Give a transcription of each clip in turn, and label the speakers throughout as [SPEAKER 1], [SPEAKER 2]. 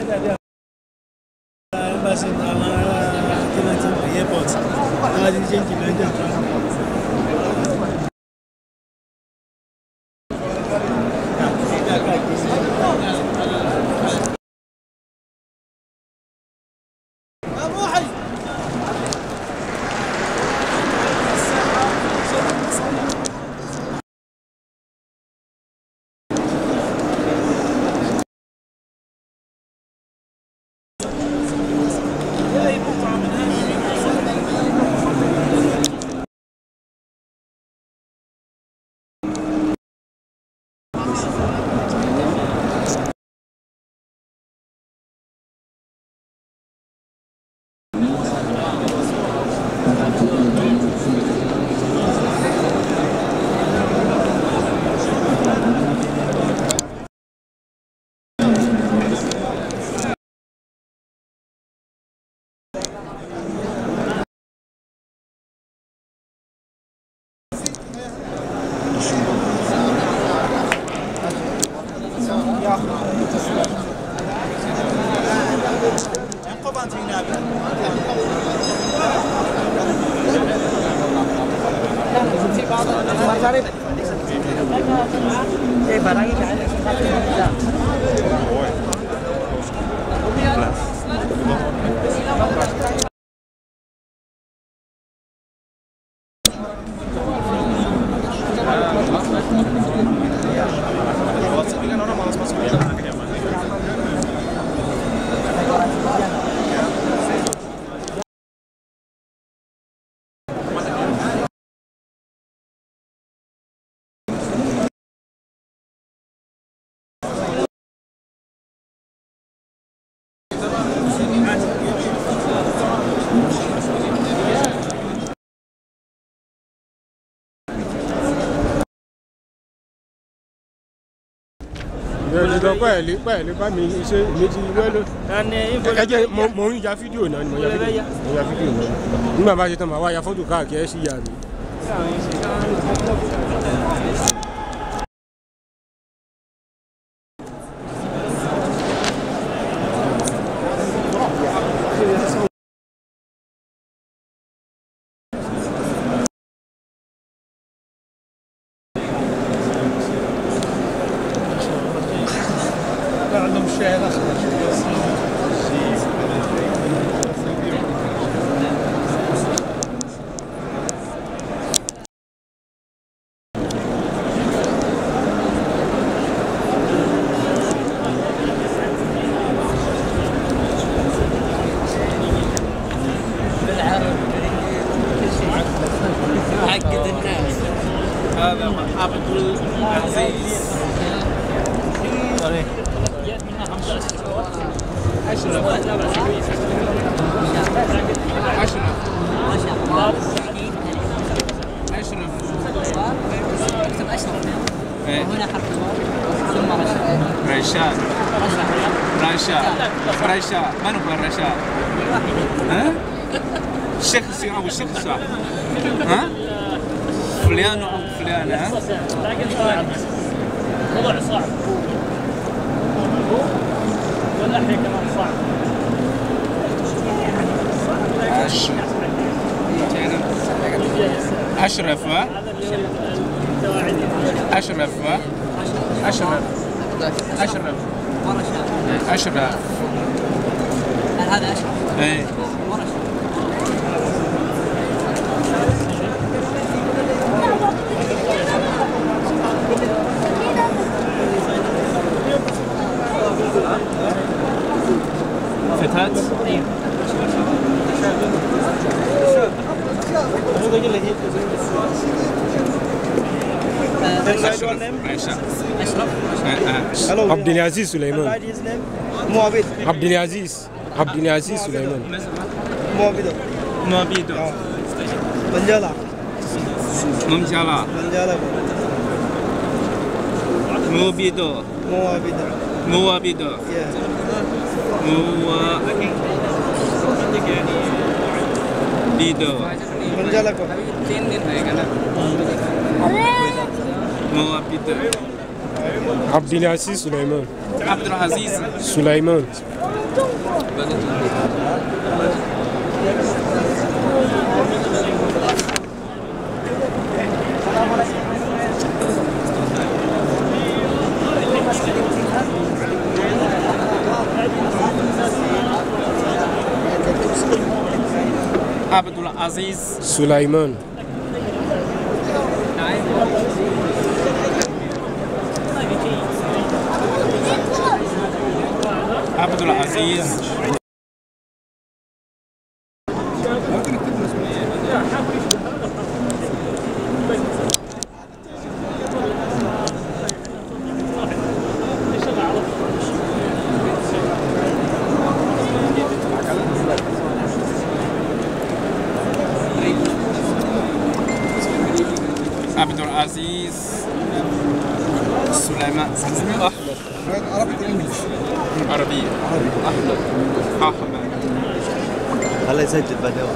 [SPEAKER 1] pẹ̀lú bá mi ṣe méjì wẹ́lú. Ẹ jẹ́ mo ń ya fídíò náà ni mo ya fídíò náà. Nígbà bá ṣe tán màá wá ya fọ́tò káàkiri ẹ̀ sí ìyá mi.
[SPEAKER 2] عندهم الشاي الاخضر
[SPEAKER 3] عقد الناس. هذا عبد العزيز.
[SPEAKER 4] وهنا حرف ثم
[SPEAKER 3] رشاد. رشاد من هو الرشاد؟ ها؟ الشخص أو الشخص صح؟ ها؟ فلان أو فلان ها؟
[SPEAKER 5] موضوع صعب والأحياء كمان صعب.
[SPEAKER 3] أشرف أشرف أشرف أشرف أشرف.
[SPEAKER 4] هذا أشرف.
[SPEAKER 3] إيه. فتات؟
[SPEAKER 4] ايوه.
[SPEAKER 1] عبد العزيز سليمان. عبد العزيز سليمان.
[SPEAKER 3] موابيدو.
[SPEAKER 2] بنجالا.
[SPEAKER 3] موابيدو. موابيدو. بيدو
[SPEAKER 1] عبد العزيز سليمان.
[SPEAKER 3] عبد العزيز
[SPEAKER 1] سليمان.
[SPEAKER 3] عبد العزيز
[SPEAKER 1] سليمان.
[SPEAKER 3] عبد العزيز عبد العزيز سليمان عربية أحمد
[SPEAKER 2] هلا يسجل بعدين.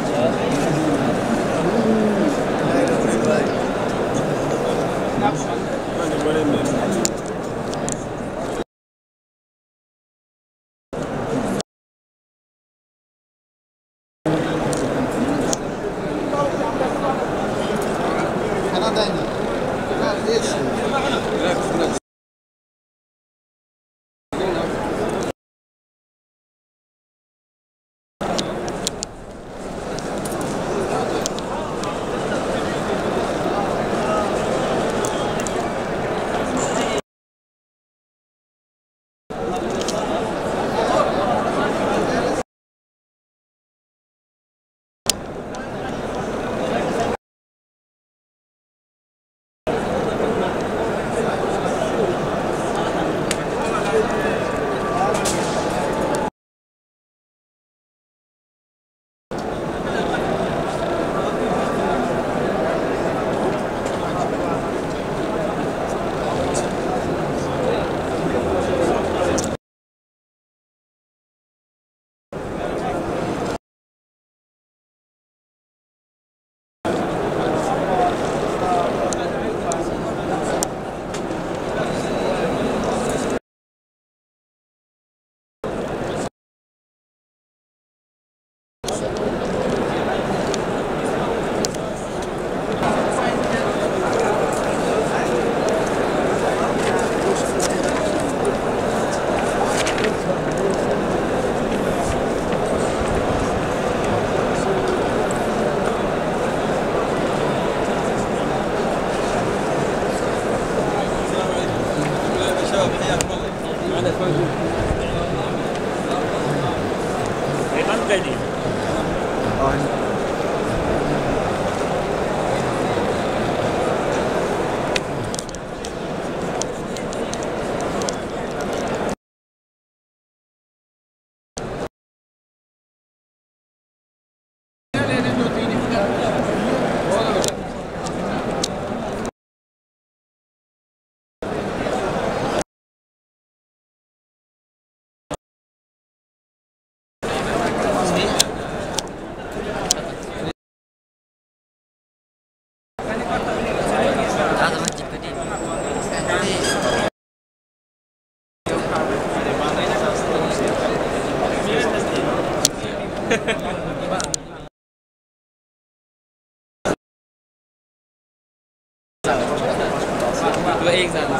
[SPEAKER 4] तो एक ज़्यादा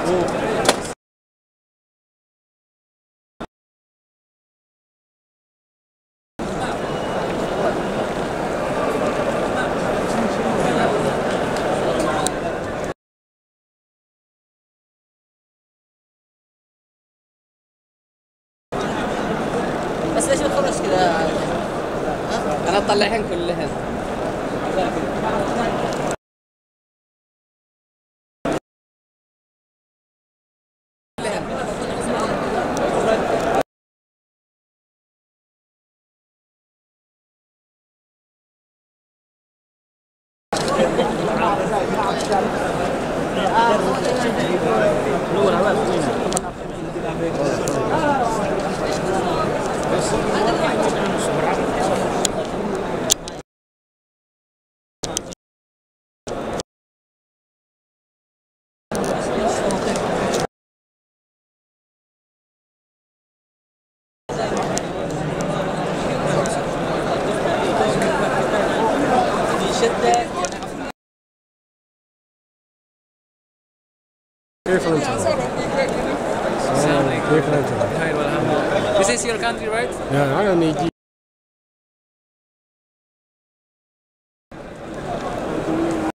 [SPEAKER 4] بس ليش بتخرج كذا؟ انا اطلعهن كلهن.
[SPEAKER 1] كيف انت؟ كيف انت؟
[SPEAKER 4] This is your country, right?
[SPEAKER 1] لا انا نيجي